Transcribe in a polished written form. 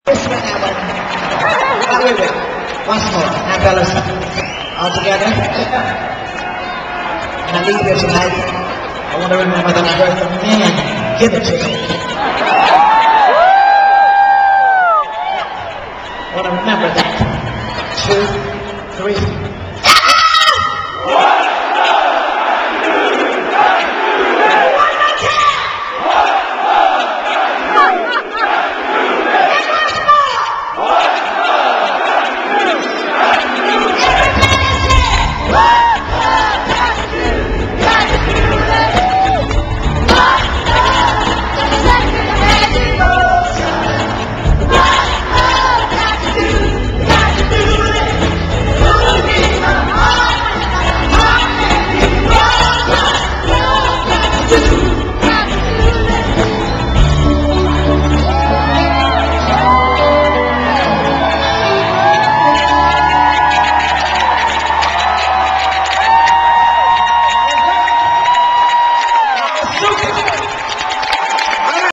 This one, that one. Oh, wait. Once more. Now, fellas, all together. When I leave here tonight, I want to remember that I heard the man give it to me. I want to remember that. True.